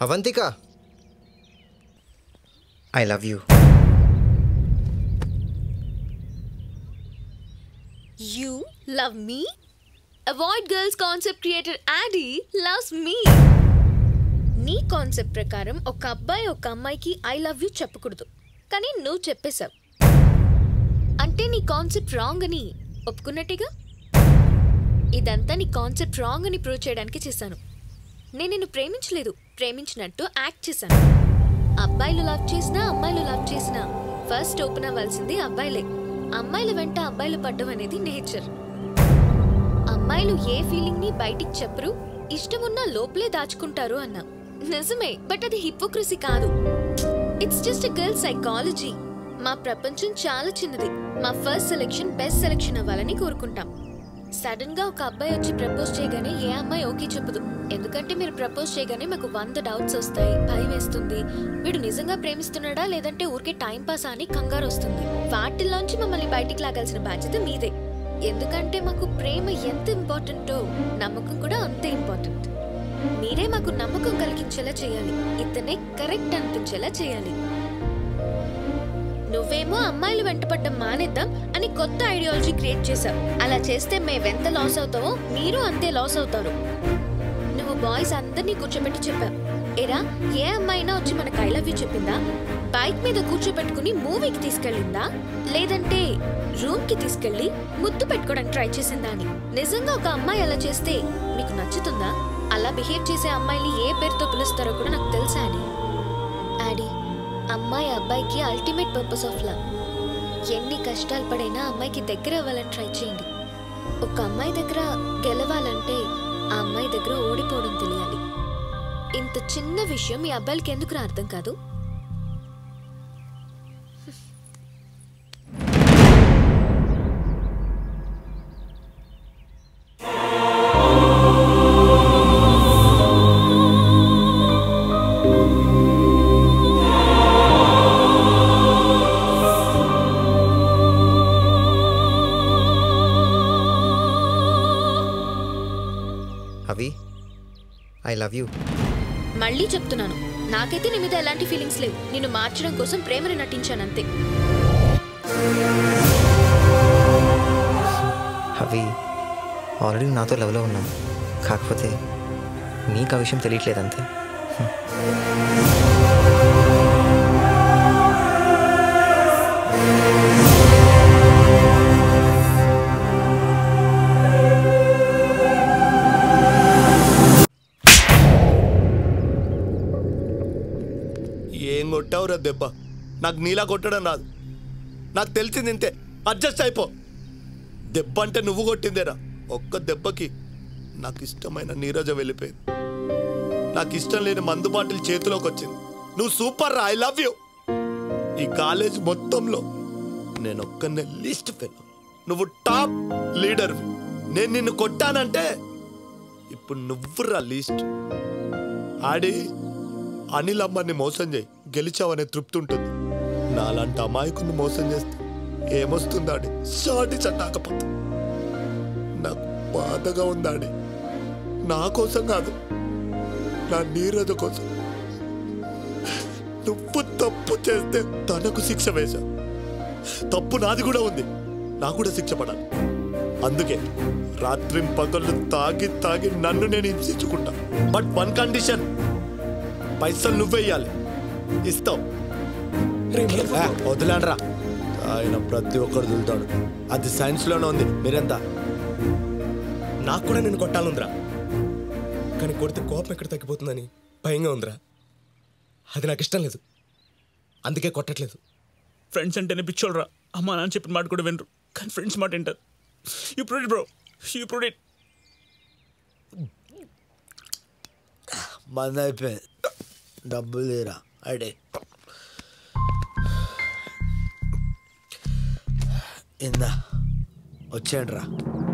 Avantika, I love you. You love me? Avoid girls concept creator Addy loves me. నీ concept ప్రకారం ఒక అబ్బాయి ఒక అమ్మాయికి ఐ లవ్ యూ చెప్పకూడదు, కానీ నువ్వు చెప్పేశావు. అంటే నీ కాన్సెప్ట్ రాంగ్ అని ఒప్పుకున్నట్టుగా. ఇదంతా నీ కాన్సెప్ట్ రాంగ్ అని ప్రూవ్ చేయడానికి చేశాను. నేను నిన్ను ప్రేమించలేదు, ప్రేమించినట్టు యాక్ట్ చేశాను. అబ్బాయిలు లవ్ చేసినా అమ్మాయిలు లవ్ చేసినా ఫస్ట్ ఓపెన్ అవ్వాల్సింది అబ్బాయిలే. అమ్మాయిల వెంట అబ్బాయిలు పడ్డం అనేది నేచర్. అమ్మాయిలు ఏ ఫీలింగ్ ని బయటికి చెప్పరు, ఇష్టమున్నా లోపలే దాచుకుంటారు అన్నా నిజమే. బట్ అది హిపోక్రసీ కాదు, it's just a girl psychology. మా ప్రపంచం చాలా చిన్నది. మా ఫస్ట్ సెలెక్షన్ బెస్ట్ సెలెక్షన్ అవ్వాలని కోరుకుంటాం. సడన్ గా ఒక అబ్బాయి వచ్చి ప్రపోజ్ చేయగానే ఏ అమ్మాయి ఓకే చెప్పదు. ఎందుకంటే మీరు ప్రపోజ్ చేయగానే మాకు 100 డౌట్స్ వస్తాయి, భయం వేస్తుంది. వీడు నిజంగా ప్రేమిస్తున్నాడా లేదంటే ఊరికే టైం పాస్ అని కంగారు వస్తుంది. వాటిల్లోంచి మమ్మల్ని బయటికి లాగాల్సిన బాధ్యత మీదే. ఎందుకంటే మాకు ప్రేమ ఎంత ఇంపార్టెంటో నమ్మకం కూడా అంతే ఇంపార్టెంట్. మీరే మాకు నమ్మకం కలిగించేలా చేయాలి, ఇతనే కరెక్ట్ అనిపించేలా చేయాలి. నువ్వేమో అమ్మాయిలు వెంటపడ్డం మానేద్దాం అని కొత్త ఐడియాలజీ క్రియేట్ చేశావు. అలా చేస్తే మేవెంత లాస్ అవుతావో మీరు అంతే లాస్ అవుతారు. నువ్వు బాయ్స్ అందరినీ కూర్చోబెట్టి చెప్పావు. ఏరా, ఏ అమ్మాయినా వచ్చి మనకు ఐ లవ్ యూ చెప్పిందా? బైక్ మీద కూర్చోబెట్టుకుని మూవీకి తీసుకెళ్ళిందా, లేదంటే రూమ్ కి తీసుకెళ్లి ముద్దు పెట్టుకోవడానికి ట్రై చేసిందా అని. నిజంగా ఒక అమ్మాయి అలా చేస్తే మీకు నచ్చుతుందా? అలా బిహేవ్ చేసే అమ్మాయిని ఏ పేరుతో పిలుస్తారో కూడా నాకు తెలుసా అని. ఆడి, అమ్మాయి అబ్బాయికి అల్టిమేట్ పర్పస్ ఆఫ్ లవ్. ఎన్ని కష్టాలు పడైనా అమ్మాయికి దగ్గర అవ్వాలని ట్రై చేయండి. ఒక అమ్మాయి దగ్గర గెలవాలంటే ఆ అమ్మాయి దగ్గర ఓడిపోవడం తెలియాలి. ఇంత చిన్న విషయం మీ అబ్బాయిలకి ఎందుకు అర్థం కాదు? అవి, ఐ లవ్ యూ. మళ్ళీ చెప్తున్నాను, నాకైతే నీ మీద ఎలాంటి ఫీలింగ్స్ లేవు. నిన్ను మార్చడం కోసం ప్రేమని నటించానంతే. అవి, ఆల్రెడీ నాతో లవ్లో ఉన్నాను, కాకపోతే నీకు ఆ విషయం తెలియట్లేదు అంతే. ఏం కొట్టావురా దెబ్బ? నాకు నీలా కొట్టడం రాదు, నాకు తెలిసింది ఇంతే. అడ్జస్ట్ అయిపో. దెబ్బ అంటే నువ్వు కొట్టిందేరా. ఒక్క దెబ్బకి నాకు ఇష్టమైన నీరజ వెళ్ళిపోయింది. నాకు ఇష్టం లేని మందు బాటిల్ చేతిలోకి వచ్చింది. నువ్వు సూపర్ రా, ఐ లవ్ యూ. ఈ కాలేజ్ మొత్తంలో నేను ఒక్కనే లీస్ట్ ఫెలో, నువ్వు టాప్ లీడర్వి. నేను నిన్ను కొట్టానంటే ఇప్పుడు నువ్వురా లీస్ట్. ఆడి అనిల్ అమ్మని మోసం చేయి, గెలిచావనే తృప్తి ఉంటుంది. నాలాంటి అమాయకుని మోసం చేస్తే ఏమొస్తుందాడి? షాటి చట్టాకపోతే నాకు బాధగా ఉందాడి. నా కోసం కాదు, నా నీరజ కోసం. నువ్వు తప్పు చేస్తే తనకు శిక్ష వేశావు, తప్పు నాది కూడా ఉంది, నాకు కూడా శిక్ష పడాలి. అందుకే రాత్రి పగళ్ళు తాగి తాగి నన్ను నేను హింసించుకుంటా. బట్ వన్ కండిషన్, పైసలు నువ్వేయాలి. ఇస్తావు? వదిలేండ్రా. ఆయన ప్రతి ఒక్కరు దులుతాడు, అది సైన్స్లోనే ఉంది. మీరెంత? నాకు కూడా నేను కొట్టాలందిరా, కానీ కొడితే కోపం ఎక్కడ తగ్గిపోతుందని భయంగా ఉందిరా. అది నాకు ఇష్టం లేదు, అందుకే కొట్టట్లేదు. ఫ్రెండ్స్ అంటేనే పిచ్చోళ్ళరా. అమ్మా నాన్న చెప్పిన మాట కూడా వినరు, కానీ ఫ్రెండ్స్ మాట వింటారు. You prove it bro, you prove it. మంది అయిపోయింది, డబ్బులు తీరా. అడే ఇందా వచ్చేయండి రా.